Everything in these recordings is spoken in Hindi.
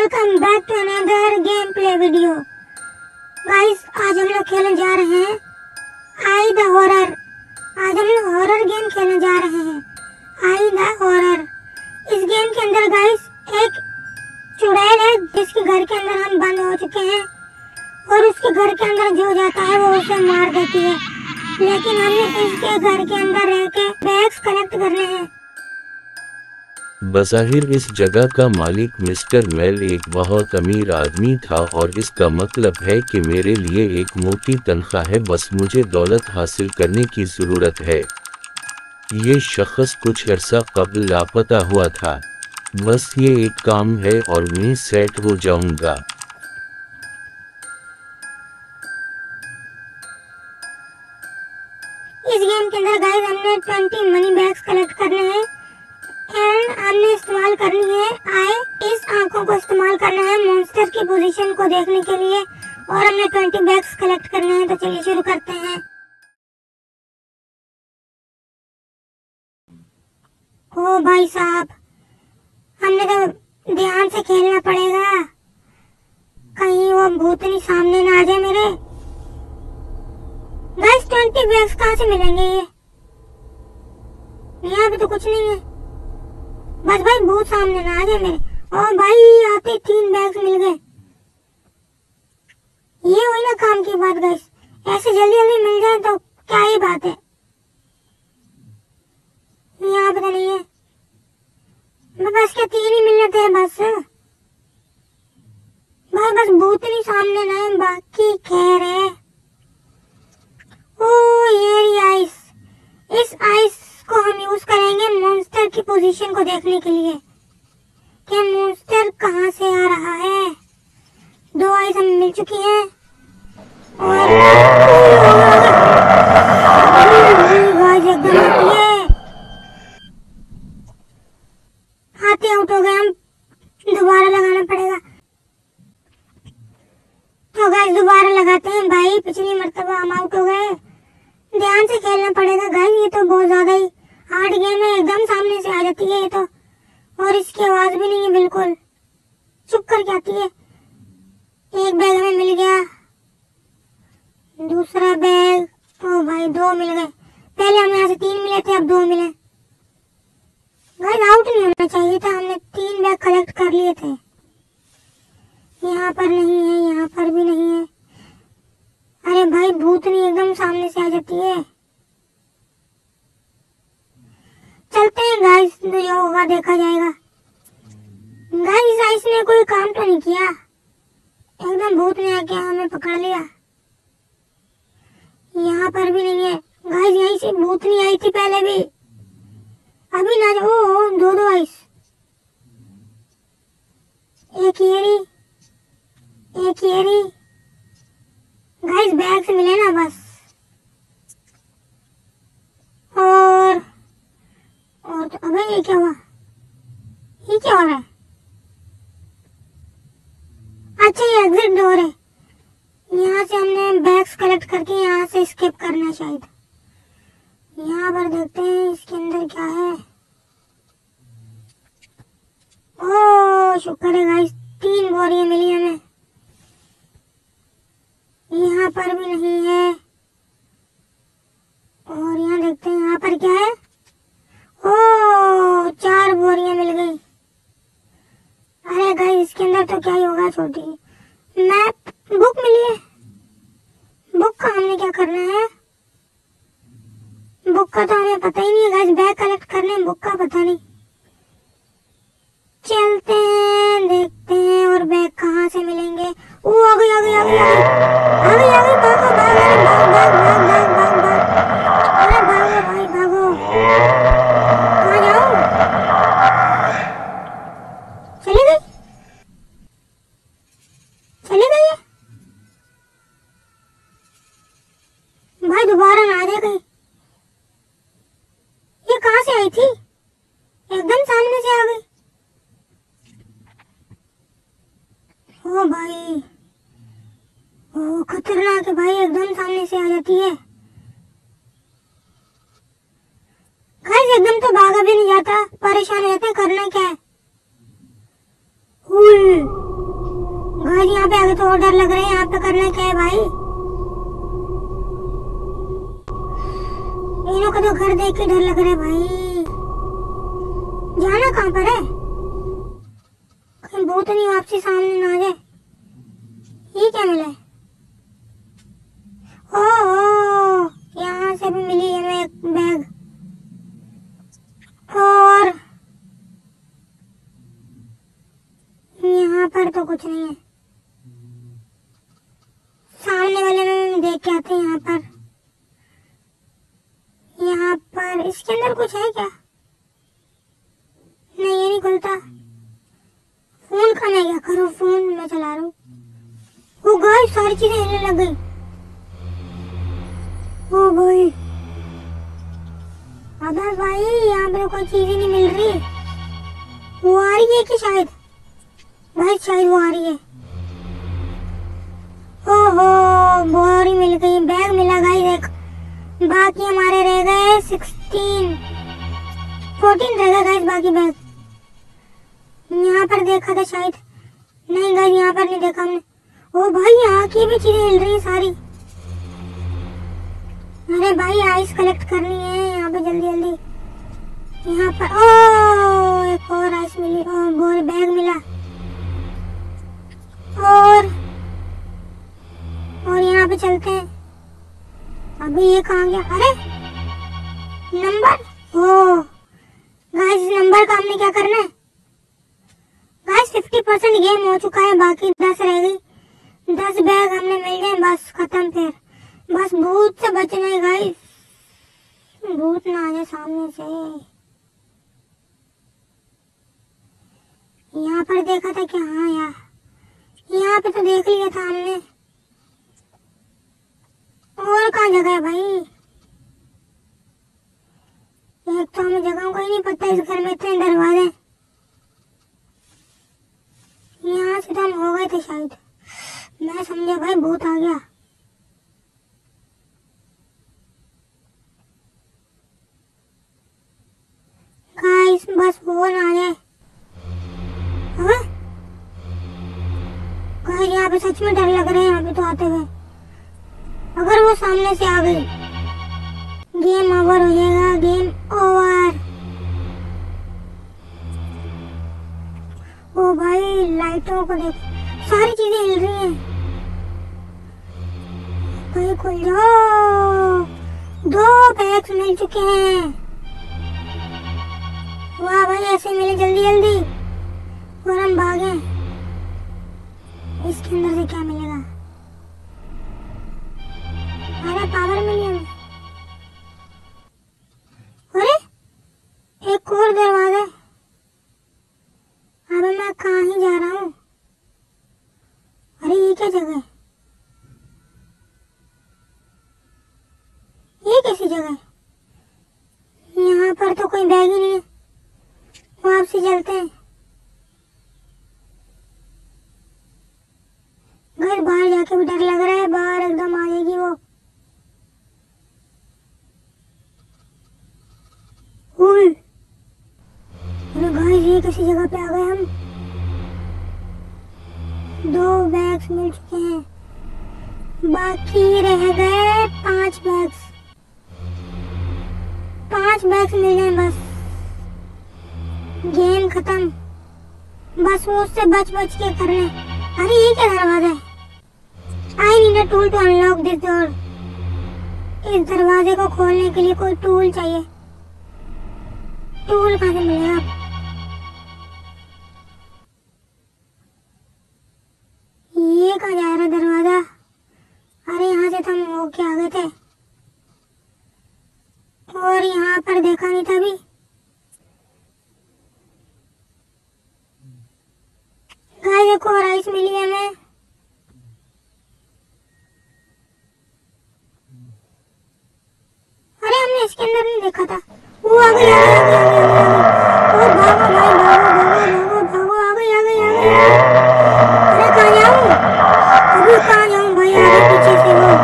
Welcome back to another game play video. Guys आज हम लोग खेलने जा रहे हैं आई द हॉरर। आज हम लोग हॉरर गेम खेलने जा रहे हैं, आई द हॉरर। इस गेम के अंदर गाइस एक चुड़ैल है जिसके घर के अंदर हम बंद हो चुके हैं और उसके घर के अंदर जो जाता है वो उसे मार देती है, लेकिन हमें इसके घर के अंदर रह के बैग्स कलेक्ट करने हैं। बज़ाहिर इस जगह का मालिक मिस्टर मेल एक बहुत अमीर आदमी था और इसका मतलब है कि मेरे लिए एक मोटी तनख्वाह है, बस मुझे दौलत हासिल करने की ज़रूरत है। ये शख्स कुछ अरसा कबल लापता हुआ था, बस ये एक काम है और मैं सेट हो जाऊंगा। इस गेम के अंदर गाइस हमने 20 मनी बैग्स कलेक्ट करने हैं एंड हमने इस्तेमाल करनी है इस आंखों को इस्तेमाल करना है मॉन्स्टर की पोजीशन को देखने के लिए और हमने 20 बैग्स कलेक्ट करने हैं। तो चलिए शुरू करते हैं। ओ भाई साहब, हमने तो ध्यान से खेलना पड़ेगा, कहीं वो भूतनी सामने ना आ जाए मेरे। गाइस 20 बैग्स कहाँ से मिलेंगे? ये यहाँ पे तो कुछ नहीं है, बस भाई भूत सामने ना आ जाए मेरे। ओ भाई आते 3 बैग्स मिल गए, ये हुई ना काम की बात गाइस। ऐसे जल्दी जल्दी मिल जाए तो क्या ही बात है। यहाँ पे तो नहीं है, बस क्या 3 ही मिलने थे बस भाई, बस भूत नहीं सामने ना है, बाकी खैर है। ओ ये आइस, इस आइस को हम यूज करेंगे मॉन्स्टर की पोजीशन को देखने के लिए कि मॉन्स्टर कहां से आ रहा है। 2 आइस हमें मिल चुकी हैं और एकदम हाथी आउट हो गए, हम दोबारा लगाना पड़ेगा। तो गाइस दोबारा लगाते हैं भाई, पिछली मर्तबा हम आउट हो गए। ध्यान से खेलना पड़ेगा गाइस, ये तो बहुत ज्यादा ही हार्ड गेम है, एकदम सामने से आ जाती है ये तो, और इसकी आवाज भी नहीं है, बिल्कुल चुप करके आती है। एक बैग हमें मिल गया, दूसरा बैग, ओ भाई 2 मिल गए। पहले हमें यहाँ से 3 मिले थे, अब 2 मिले। गाइस आउट नहीं होना चाहिए था, हमने 3 बैग कलेक्ट कर लिए थे। यहाँ पर नहीं है, यहाँ पर भी नहीं है। अरे भाई भूतनी एकदम सामने से आ जाती है। चलते हैं गाइस, जो होगा देखा जाएगा। गाइस इसने कोई काम तो नहीं किया, एकदम भूत ने आके हमें पकड़ लिया। यहाँ पर भी नहीं है गाइस, यहीं से भूतनी आई थी पहले भी, अभी ना। ओ 2 आइस, एक येरी, एक येरी। गाइस बैग से मिले ना बस, और तो अबे ये क्या हुआ, ये क्या हो रहा है? अच्छा ये एग्जिट डोर है, यहाँ से हमने बैग्स कलेक्ट करके यहाँ से स्किप करना है शायद। यहाँ पर देखते हैं इसके अंदर क्या है। ओ शुक्र है गाइस, 3 बोरियां मिली हमें। यहाँ पर भी नहीं है, और यहाँ देखते हैं यहाँ पर क्या है। ओ 4 बोरियां मिल गई। अरे गाइस इसके अंदर तो क्या ही होगा, छोटी मैप, बुक मिली है। बुक का हमने क्या करना है? बुक का तो हमें पता ही नहीं है गाइस, बैग कलेक्ट करने, बुक का पता नहीं। चलते हैं देखते हैं और बैग कहाँ से मिलेंगे। ओ आ गई आ गई आ गई आ गई आ गई आ गई, भागो भागो, अरे भाग भाग भाग भाग भाग भाग, अरे भागो भाई भागो। कहाँ जाऊँ? चली गई, चली गई है भाई, दोबारा ना आ जाए कहीं। ये कहाँ से आई थी? एकदम सामने से आ गई। ओ भाई, ओ खतरनाक है भाई, एकदम सामने से आ जाती है। गाइस एकदम तो भागा भी नहीं जाता, परेशान रहते, करना क्या है। बहुत डर लग रहा है। यहाँ पे करना क्या है भाई? इन्हों को तो घर देख के डर लग रहा है भाई। जाना कहाँ पर है? कहीं भूत नहीं वापसी सामने ना आ जाए। ये क्या मिला है? ओ, यहाँ से भी मिली है हमें एक बैग। और यहाँ पर तो कुछ नहीं है। सामने वाले में देख के आते हैं। यहाँ पर इसके अंदर कुछ है क्या? नहीं, ये नहीं खुलता। फोन का नहीं, क्या करूँ? फोन मैं चला रहा हूँ। वो गाइस सारी चीजें हिलने लग गई। ओ भाई, अबे भाई यहाँ पे तो कोई चीज ही नहीं मिल रही। वो आ रही है कि शायद? भाई शायद वो आ रही है। ओहो, बोरी मिल गई, बैग मिला गाइस एक। बाकी हमारे रह गए 14 रह गए गाइस बाकी बैग। यहाँ पर देखा था शायद? नहीं गाइस, यहाँ पर नहीं देखा हमने। ओ भाई, यहाँ की भी चीजें हिल रही है सारी। अरे भाई, आइस कलेक्ट करनी है यहाँ पे जल्दी जल्दी। यहाँ पर ओ एक और आइस मिली। ओ बोर बैग मिला। और यहाँ पे चलते हैं। अभी ये कहाँ गया? अरे नंबर। ओ गाइस, इस नंबर का हमने क्या करना है? गाइस 50% गेम हो चुका है, बाकी 10 रह गई। 10 बैग हमने मिल गए, बस खत्म। फिर बस भूत से बचना है गाइस। भूत ना आ जाए सामने से। यहाँ पर देखा था क्या? हाँ यार, यहाँ पे तो देख लिया था हमने। और कहाँ जगह है भाई? एक तो हमें जगह को ही नहीं पता। इस घर में इतने दरवाजे। यहाँ से तो हम हो गए थे शायद। मैं समझा भाई भूत आ गया। गाइस बस वो ना आ जाए। गाइस यहाँ पे सच में डर लग रहा है। यहाँ पे तो आते हुए अगर वो सामने से आ गई, गेम ओवर हो जाएगा। Game over. ओ भाई, लाइटों को देखो, सारी चीजें हिल रही हैं। भाई खुल जाओ। 2 बैग्स मिल चुके हैं। वाह भाई, ऐसे मिले जल्दी जल्दी। और हम भागे। इसके अंदर से क्या मिलेगा? अरे पावर मिली हमें। अरे एक और दरवाजा। अबे मैं कहाँ ही जा रहा हूँ? अरे ये क्या जगह है? ये कैसी जगह है? यहाँ पर तो कोई बैग ही नहीं है। वापसी चलते हैं। घर बाहर जाके भी डर लग रहा है। बाहर एकदम आ जाएगी वो। अरे गाइस, ये किसी जगह पे आ गए हम। 2 बैग्स मिल चुके हैं, बाकी रह गए 5 बैग्स। 5 बैग्स मिल गए बस। गेम खत्म। बस वो उससे बच के करने। अरे ये क्या दरवाजा है? I need a tool to unlock this door. इस दरवाजे को खोलने के लिए कोई टूल चाहिए। टूल कहाँ से मिलेगा? ये कहाँ जा रहा दरवाजा? अरे यहाँ से तो हम होके आ गए थे। और यहाँ पर देखा नहीं था अभी। गाइस देखो, राइस मिली है हमें। अरे हमने इसके अंदर नहीं देखा था। वो आ गई, आ गई, आ गई, आ गई। ओ भागो भाई, भागो भागो भागो, आ गई, आ गई, आ गई। अरे कहाँ जाऊँ? अभी कहाँ जाऊँ भाई? आ गई पीछे से वो।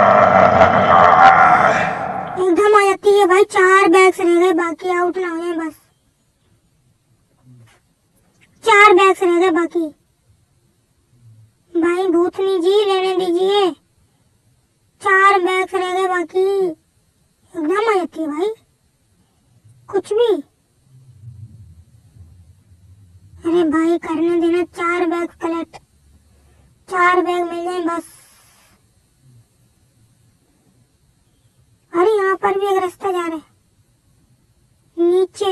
एकदम आ जाती है भाई। 4 बैग्स रह गए, बाकी आउट ना हो जाए बस। 4 बैग्स रह गए बाकी। भाई भूत नहीं नहीं जी, लेने दीजिए। 4 बैग्स रह गए बाकी। एकदम आ जाती है भाई, कुछ भी। अरे भाई करने देना, 4 बैग कलेक्ट, 4 बैग मिल जाए बस। अरे यहाँ पर भी एक रास्ता जा रहा है नीचे,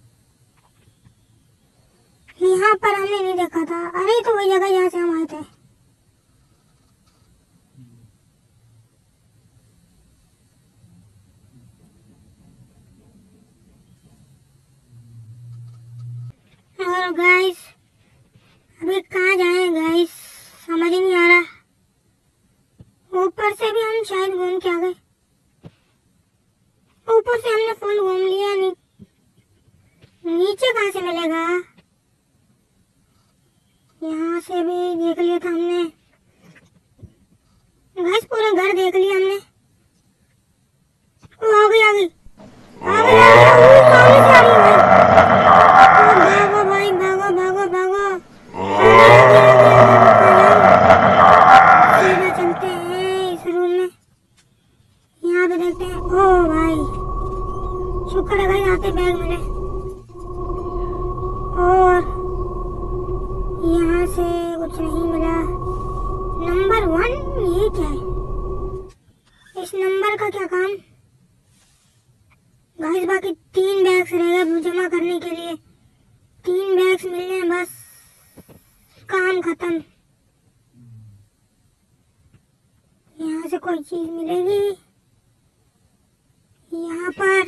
यहाँ पर हमने नहीं देखा था। अरे तो वही जगह जहाँ से हम आए थे। और गाइस अभी कहाँ जाए गाइस, समझ ही नहीं आ रहा। ऊपर से भी हम शायद घूम के आ गए, ऊपर से हमने फुल घूम लिया। नहीं नीचे कहाँ से मिलेगा? यहाँ से भी देख लिया था हमने गाइस, पूरा घर देख लिया हमने। वो आ गई आ गई आ गई आ गई, सामने से आ रही है भाई। भागो भाई भागो भागो भागो, सीधा चलते हैं इस रूम में। यहाँ पे देखते हैं। ओ भाई शुक्र है भाई आते बैग मिले। और यहाँ से कुछ नहीं मिला। नंबर 1 ये क्या है? इस नंबर का क्या काम गाइस? बाकी 3 बैग्स रह गए जमा करने के लिए। 3 बैग्स मिल गए बस, काम खत्म। यहाँ से कोई चीज मिलेगी? यहाँ पर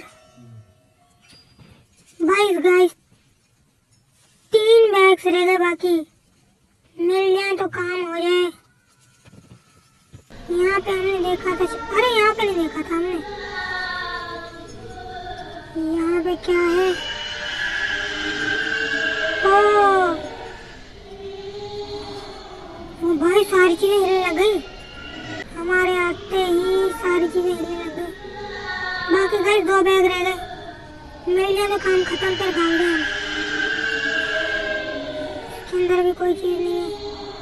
गाइस 3 बैग्स रह गए बाकी, मिल जाए तो काम हो जाए। यहाँ पे हमने देखा था, अरे यहाँ पे नहीं देखा था हमने। यहाँ पे क्या है? ओ भाई सारी चीजें हिलने लग गई, हमारे आते ही सारी चीजें हिलने लग गई। बाकी गाइस 2 बैग रह गए, मिल जाए तो काम खत्म कर भाग गए हम। इसके अंदर भी कोई चीज नहीं है।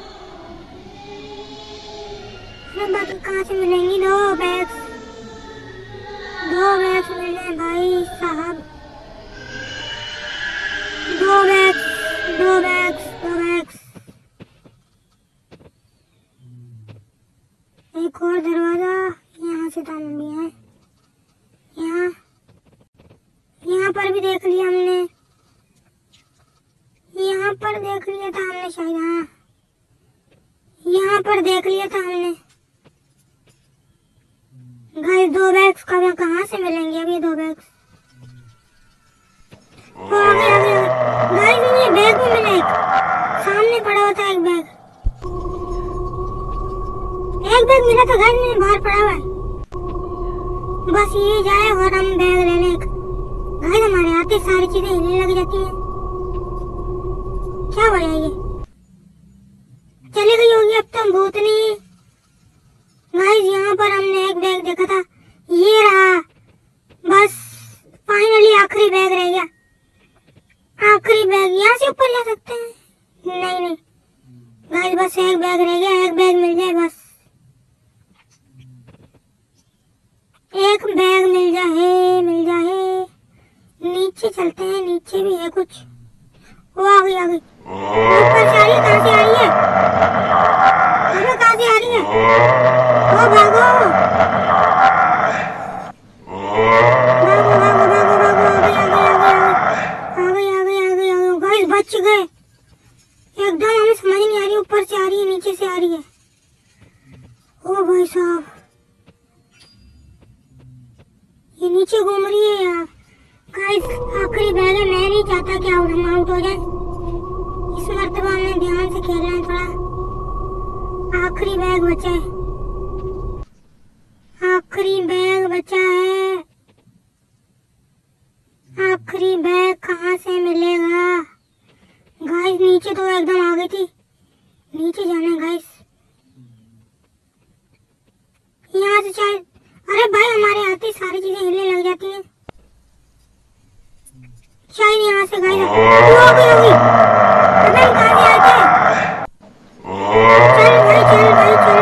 अरे बाकी कहाँ से मिलेंगी? 2 बैग्स मिल जाए भाई साहब। 2 बैग्स। एक और दरवाजा, यहाँ से ताला भी है। यहाँ पर भी देख लिया हमने, यहाँ पर देख लिया था हमने शायद। हाँ यहाँ पर देख लिया था हमने गाइस। 2 बैग्स कहाँ से मिलेंगे अभी? 2 बैग्स गाइस, ये बैग भी मिला, एक सामने पड़ा हुआ था। एक बैग मिला था गाइस, मैंने बाहर पड़ा हुआ है। बस ये जाए और हम बैग ले लें। गाइस हमारे आते सारी चीजें हिलने लग जाती हैं। क्या बढ़िया, ये चली गई होगी अब तो भूतनी। गाइस यहाँ पर हमने एक बैग देखा था, ये रहा। बस फाइनली आखिरी बैग रह गया। आखिरी बैग यहाँ से ऊपर जा सकते हैं? नहीं गाइस, बस एक बैग रह गया। एक बैग मिल जाए बस, एक बैग मिल जाए। नीचे चलते हैं, नीचे भी है कुछ। वो आ गई ऊपर से आ रही है। कहाँ से आ रही है? अरे कहाँ से आ रही है? ओ भागो आ गई। गाइस बच गए एकदम। हमें समझ नहीं आ रही ऊपर से आ रही है नीचे से आ रही है। ओ भाई साहब, ये नीचे घूम रही है यार। गाइस आखिरी बैग है, मैं नहीं चाहता कि हम आउट हो जाए। इस मर्तबा हमें ध्यान से खेलना है थोड़ा। आखिरी बैग बचा है, आखिरी बैग बचा है। आखिरी बैग कहाँ से मिलेगा? गाइस नीचे तो एकदम आ गई थी, नीचे जाना है गाइस। यहाँ से शायद, अरे भाई हमारे आते सारी चीजें हिलने लग जाती हैं। शायद यहाँ से गाइस हो गई। अबे हम कहाँ से आए थे? चल भाई चल।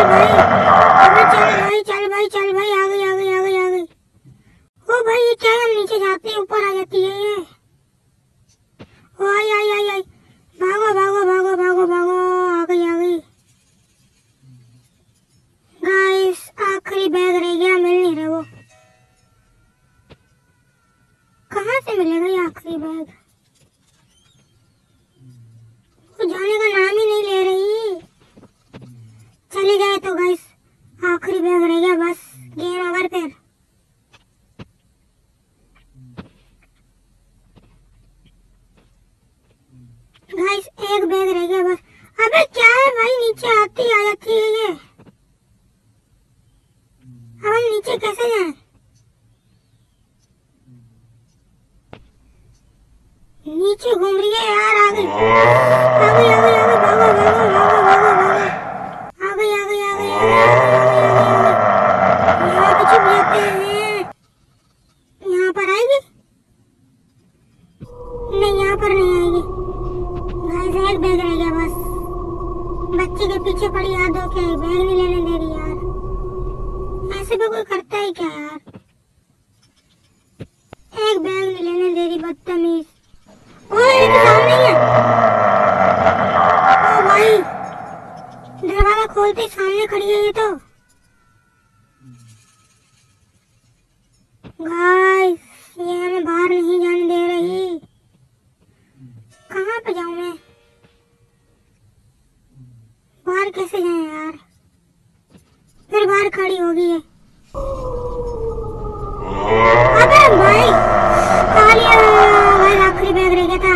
जाने का नाम ही नहीं ले रही। चली जाए तो गाइस, आखिरी बैग रह गया बस, गेम ओवर फिर। गाइस एक बैग रह गया बस। अबे क्या है भाई, नीचे आती आ जाती है ये। अब हम नीचे कैसे जाएं? नीचे घूम रही है यार। आ गई आ गई आ गई आ गई, भागो भागो भागो भागो भागो। आ गई आ गई आ गई आ गई। यहाँ पे छुप जाते हैं। यहाँ पर आएगी? नहीं, यहाँ पर नहीं आएगी। गाइस एक बैग रह गया बस। बच्चे के पीछे पड़ी याद हो के बैग नहीं लेने दे रही यार। ऐसे भी कोई करता है क्या यार? एक बैग नहीं लेने दे रही, बदतमीज। ओए ये तो सामने ही है। ओ भाई, दरवाजा खोलते सामने खड़ी है ये तो। गाइस ये हमें बाहर नहीं जाने दे रही। कहाँ पे जाऊं मैं? बाहर कैसे जाएं यार? फिर बाहर खड़ी होगी है। अबे भाई, खा लिया भाई, आखिरी बैग रह गया था।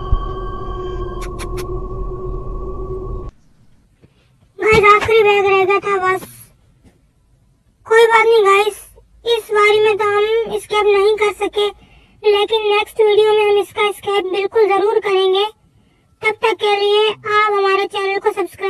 गाइस आखिरी बैग रह गया था बस। कोई बात नहीं गाइस, इस बारी में तो हम एस्केप नहीं कर सके, लेकिन नेक्स्ट वीडियो में हम इसका एस्केप बिल्कुल जरूर करेंगे। तब तक के लिए आप हमारे चैनल को सब्सक्राइब